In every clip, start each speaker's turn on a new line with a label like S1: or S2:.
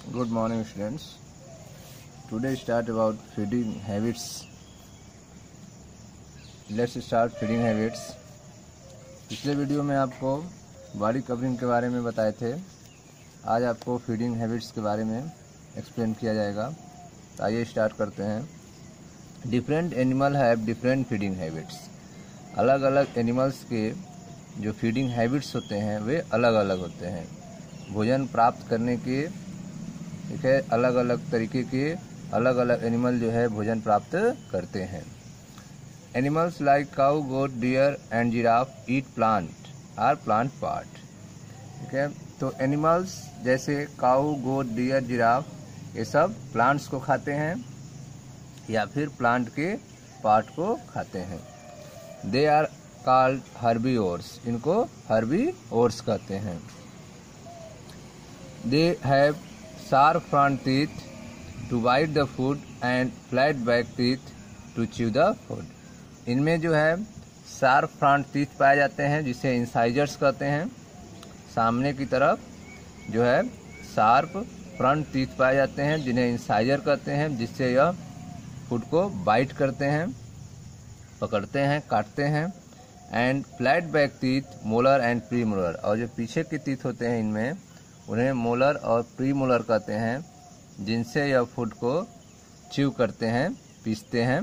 S1: Good morning students. Today start about feeding habits. Let's start feeding habits. पिछले video में आपको body covering के बारे में बताए थे। आज आपको फीडिंग हैबिट्स के बारे में एक्सप्लेन किया जाएगा। तो आइए स्टार्ट करते हैं। Different animal have different feeding habits. अलग अलग एनिमल्स के जो फीडिंग हैबिट्स होते हैं वे अलग अलग होते हैं। भोजन प्राप्त करने के ठीक है अलग अलग तरीके के अलग अलग एनिमल जो है भोजन प्राप्त करते हैं। Animals like cow, goat, deer and giraffe eat plant or plant part. ठीक है, तो एनिमल्स जैसे काऊ, गोट, डियर, जिराफ ये सब प्लांट्स को खाते हैं या फिर प्लांट के पार्ट को खाते हैं। They are called herbivores. इनको हर्बीवोर्स कहते हैं। दे हैव sharp front teeth to bite the food and flat back teeth to chew the food। इनमें जो है शार्प फ्रंट टीथ पाए जाते हैं जिसे इंसाइजर्स कहते हैं। सामने की तरफ जो है शार्प फ्रंट टीथ पाए जाते हैं जिन्हें इंसाइजर कहते हैं, जिससे यह फूड को बाइट करते हैं, पकड़ते हैं, काटते हैं। And flat back teeth, molar and premolar. और जो पीछे के टीथ होते हैं इनमें उन्हें मोलर और प्री मोलर कहते हैं, जिनसे यह फूड को च्यू करते हैं, पीसते हैं।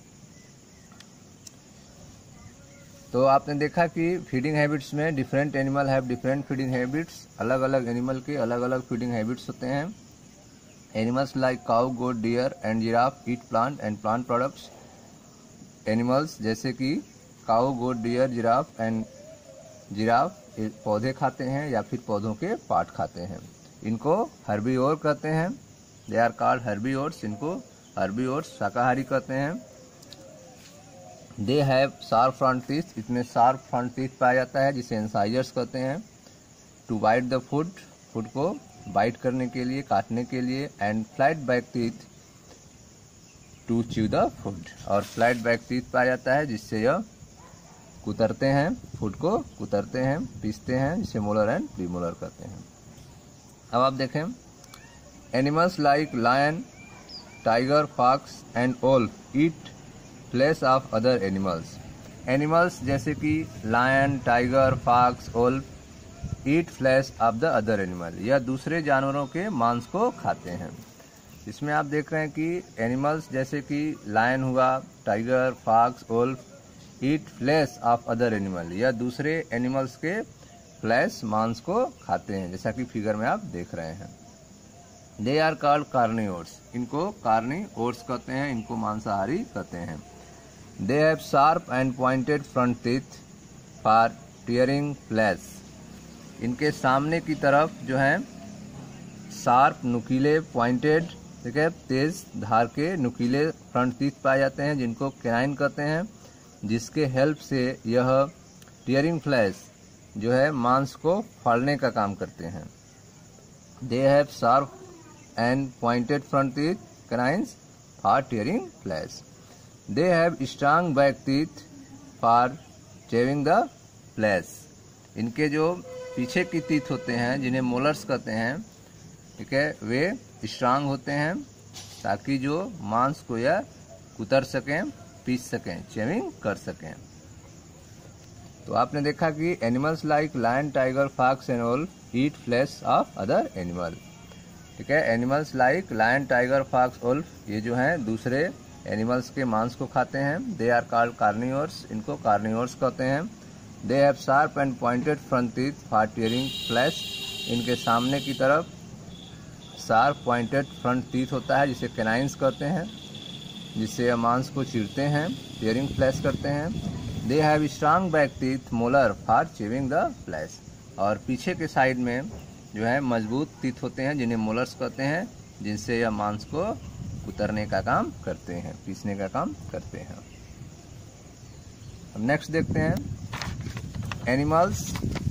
S1: तो आपने देखा कि फीडिंग हैबिट्स में different animal have different feeding habits. अलग अलग एनिमल के अलग अलग फीडिंग हैबिट्स होते हैं। Animals like cow, goat, deer and giraffe eat plant and plant products. Animals जैसे कि काऊ, गोट, डियर, जिराफ पौधे खाते हैं या फिर पौधों के पार्ट खाते हैं। इनको हर्बीवोर कहते हैं। They are called herbivores. इनको हर्बीवोर्स शाकाहारी कहते हैं। दे हैव शार्प फ्रंट टीथ। इसमें शार्प फ्रंट टीथ पाया जाता है जिसे इंसाइजर्स कहते हैं। To bite the food, food को बाइट करने के लिए, काटने के लिए। And flat back teeth to chew the food. और फ्लैट बैक टीथ पाया जाता है जिससे यह कुतरते हैं, फूड को कुतरते हैं, पीसते हैं, जिसे मोलर एंड प्री मोलर कहते हैं। अब आप देखें animals like lion, tiger, fox and wolf eat flesh of other animals. Animals जैसे कि lion, tiger, fox, wolf eat flesh of the other animal. यह दूसरे जानवरों के मांस को खाते हैं। इसमें आप देख रहे हैं कि एनिमल्स जैसे कि लायन हुआ, tiger, fox, wolf eat flesh of other animal. यह दूसरे एनिमल्स के फ्लैश मांस को खाते हैं, जैसा कि फिगर में आप देख रहे हैं। They are called carnivores. इनको कार्निवोर्स कहते हैं, इनको मांसाहारी कहते हैं। दे have sharp and pointed front teeth for tearing flesh. इनके सामने की तरफ जो है शार्प, नुकीले, पॉइंटेड, ठीक है, तेज धार के नुकीले फ्रंट टीथ पाए जाते हैं जिनको कैनाइन कहते हैं, जिसके हेल्प से यह टीयरिंग फ्लैश जो है मांस को फाड़ने का काम करते हैं। दे have sharp and pointed front teeth, canines for tearing flesh. They have strong back teeth for chewing the flesh. इनके जो पीछे की टीथ होते हैं जिन्हें मोलर्स कहते हैं, ठीक है, वे स्ट्रांग होते हैं ताकि जो मांस को यह कुतर सकें, पीस सकें, चेविंग कर सकें। तो आपने देखा कि animals like lion, tiger, fox and wolf eat flesh of other animal. ठीक है, animals like lion, tiger, fox, wolf ये जो हैं दूसरे एनिमल्स के मांस को खाते हैं। They are called carnivores. इनको कार्निवोर्स कहते हैं। दे have sharp and pointed front teeth for tearing flesh. इनके सामने की तरफ शार्प पॉइंटेड फ्रंट टीथ होता है जिसे कैनाइन्स कहते हैं, जिससे यह मांस को चीरते हैं, टीयरिंग फ्लैश करते हैं। दे have strong back teeth, molar for chewing the flesh. और पीछे के साइड में जो है मजबूत टीथ होते हैं जिन्हें मोलर्स कहते हैं, जिनसे यह मांस को कुतरने का काम करते हैं, पीसने का काम करते हैं। अब नेक्स्ट देखते हैं animals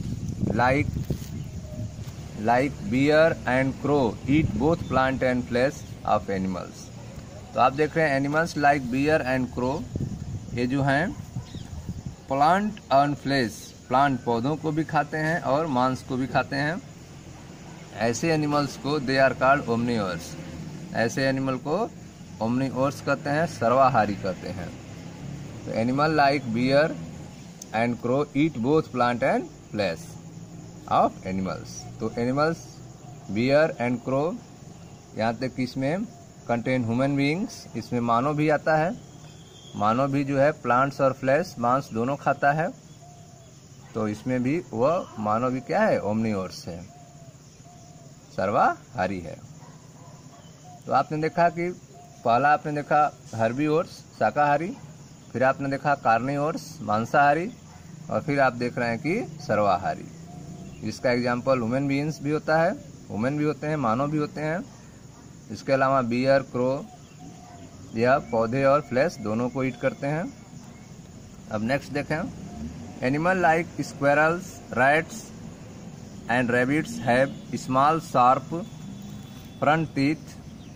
S1: like bear and crow eat both plant and flesh of animals. तो आप देख रहे हैं animals like bear and crow ये जो हैं प्लांट एंड फ्लैश, प्लांट पौधों को भी खाते हैं और मांस को भी खाते हैं। ऐसे एनिमल्स को दे आर कॉल्ड ओमनिवोर्स। ऐसे एनिमल को ओमनिवोर्स कहते हैं, सर्वाहारी कहते हैं। तो animal like bear and crow eat both plant and flesh of animals. तो एनिमल्स बियर एंड क्रो, यहाँ तक कि इसमें कंटेन ह्यूमन बीइंग्स, इसमें मानव भी आता है। मानव भी जो है प्लांट्स और फ्लैश, मांस दोनों खाता है। तो इसमें भी वह मानव भी क्या है, ओमनिवोर्स है, सर्वाहारी है। तो आपने देखा कि पहला आपने देखा हर्बीवोर्स शाकाहारी, फिर आपने देखा कार्निवोर्स मांसाहारी, और फिर आप देख रहे हैं कि सर्वाहारी। इसका एग्जाम्पल ह्यूमन बीइंग्स भी होता है, ह्यूमन भी होते हैं, मानव भी होते हैं। इसके अलावा बियर, क्रो, यह पौधे और फ्लैश दोनों को ईट करते हैं। अब नेक्स्ट देखें, animal like squirrels, rats and rabbits have small sharp front teeth.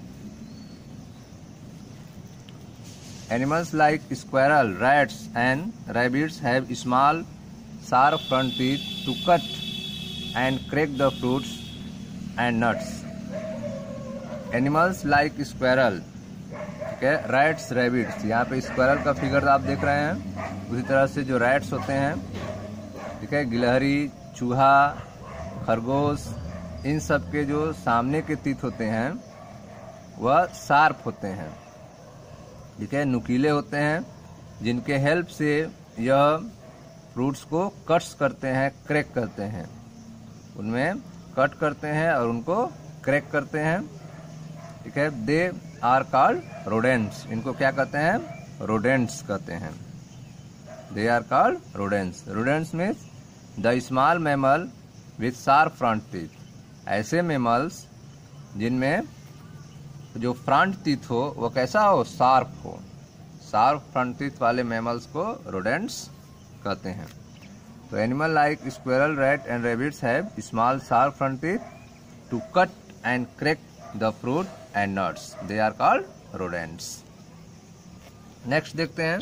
S1: Animals like squirrel, rats and rabbits have small sharp front teeth to cut and crack the fruits and nuts. Animals like squirrel, ठीक है, rats, rabbits, यहाँ पे squirrel का figure आप देख रहे हैं। उसी तरह से जो rats होते हैं, ठीक है, गिलहरी, चूहा, खरगोश, इन सब के जो सामने के तीत होते हैं वह शार्प होते हैं, ठीक है, नुकीले होते हैं, जिनके हेल्प से यह फ्रूट्स को कट्स करते हैं, क्रैक करते हैं। उनमें कट करते हैं और उनको क्रैक करते हैं, ठीक है। They are called rodents. इनको क्या कहते हैं, रोडेंट्स कहते हैं। They are called rodents. Rodents means the small mammal with sharp front teeth. ऐसे मैमल्स जिनमें जो फ्रंट टीथ हो वो कैसा हो, शार्प हो। शार्प फ्रंट टीथ वाले मैमल्स को रोडेंट्स कहते हैं। तो animal like squirrel, rat and rabbits have small sharp front teeth to cut and crack the fruit and nuts. They are called rodents. Next देखते हैं,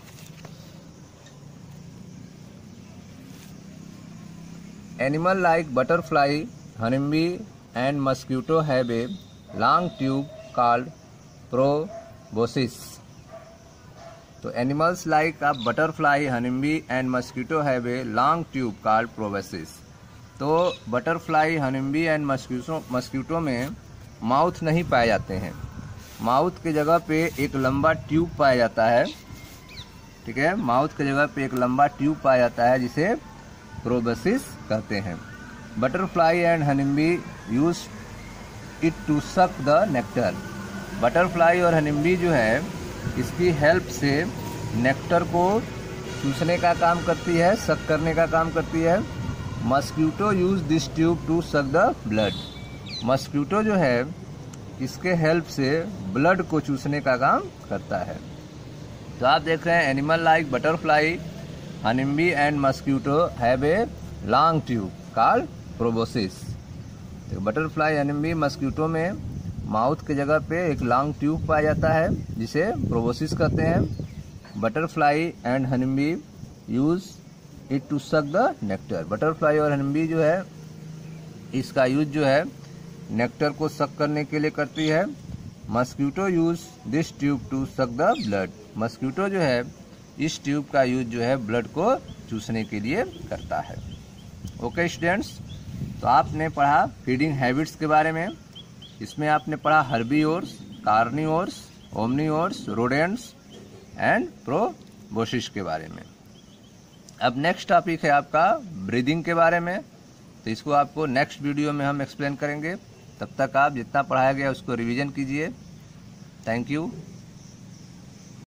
S1: animal like butterfly, honeybee and mosquito have a long tube called proboscis. तो animals like butterfly, honeybee and mosquito have a long tube called proboscis. तो butterfly, honeybee and mosquito में mouth नहीं पाए जाते हैं। Mouth के जगह पे एक लंबा ट्यूब पाया जाता है, ठीक है, माउथ के जगह पे एक लंबा ट्यूब पाया जाता है जिसे प्रोबेसिस कहते हैं। Butterfly and honeybee use it to suck the nectar. Butterfly और हनीबी जो है इसकी हेल्प से नेक्टर को चूसने का काम करती है, सक करने का काम करती है। Mosquito use this tube to suck the blood. Mosquito जो है इसके हेल्प से ब्लड को चूसने का काम करता है। तो आप देख रहे हैं animal like butterfly, honeybee and mosquito have a long tube called proboscis. तो बटरफ्लाई, हनीबी, मस्कीटो में माउथ के जगह पे एक लॉन्ग ट्यूब पाया जाता है जिसे प्रोबोसिस कहते हैं। Butterfly and honeybee use it to suck the nectar. Butterfly और हनीबी जो है इसका यूज जो है नेक्टर को सक करने के लिए करती है। Mosquito use this tube to suck the blood. Mosquito जो है इस ट्यूब का यूज जो है ब्लड को चूसने के लिए करता है। ओके स्टूडेंट्स, तो आपने पढ़ा फीडिंग हैबिट्स के बारे में। इसमें आपने पढ़ा herbivores, carnivores, omnivores, rodents and proboscis के बारे में। अब नेक्स्ट टॉपिक है आपका ब्रीदिंग के बारे में। तो इसको आपको नेक्स्ट वीडियो में हम एक्सप्लेन करेंगे। तब तक आप जितना पढ़ाया गया उसको रिवीजन कीजिए। Thank you.